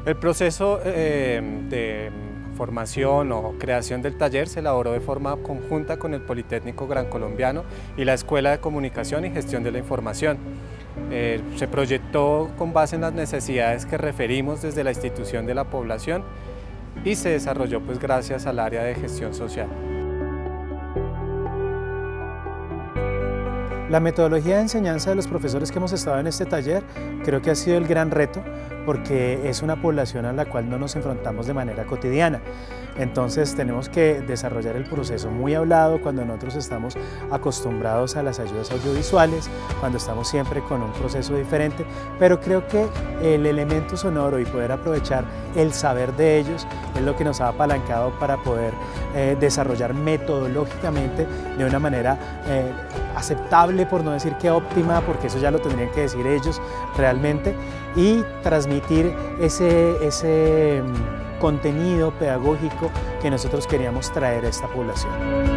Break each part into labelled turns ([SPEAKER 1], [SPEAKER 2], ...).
[SPEAKER 1] El proceso de formación o creación del taller se elaboró de forma conjunta con el Politécnico Gran Colombiano y la Escuela de Comunicación y Gestión de la Información. Se proyectó con base en las necesidades que referimos desde la institución de la población y se desarrolló pues gracias al área de gestión social.
[SPEAKER 2] La metodología de enseñanza de los profesores que hemos estado en este taller creo que ha sido el gran reto porque es una población a la cual no nos enfrentamos de manera cotidiana. Entonces tenemos que desarrollar el proceso muy hablado cuando nosotros estamos acostumbrados a las ayudas audiovisuales, cuando estamos siempre con un proceso diferente, pero creo que el elemento sonoro y poder aprovechar el saber de ellos es lo que nos ha apalancado para poder desarrollar metodológicamente de una manera aceptable, por no decir que óptima, porque eso ya lo tendrían que decir ellos realmente, y transmitir ese contenido pedagógico que nosotros queríamos traer a esta población.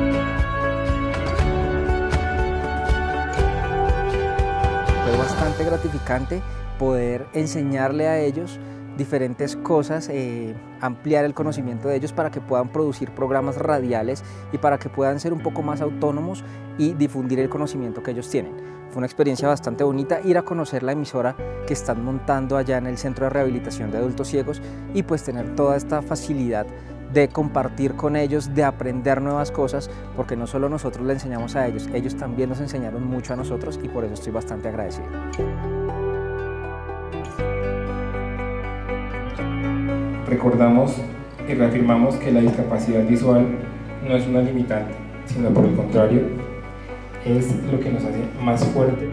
[SPEAKER 3] Fue bastante gratificante poder enseñarle a ellos diferentes cosas, ampliar el conocimiento de ellos para que puedan producir programas radiales y para que puedan ser un poco más autónomos y difundir el conocimiento que ellos tienen. Fue una experiencia bastante bonita ir a conocer la emisora que están montando allá en el Centro de Rehabilitación de Adultos Ciegos y pues tener toda esta facilidad de compartir con ellos, de aprender nuevas cosas, porque no solo nosotros le enseñamos a ellos, ellos también nos enseñaron mucho a nosotros y por eso estoy bastante agradecido.
[SPEAKER 4] Recordamos y reafirmamos que la discapacidad visual no es una limitante, sino por el contrario, es lo que nos hace más fuerte.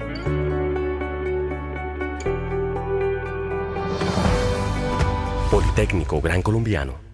[SPEAKER 5] Politécnico Gran Colombiano.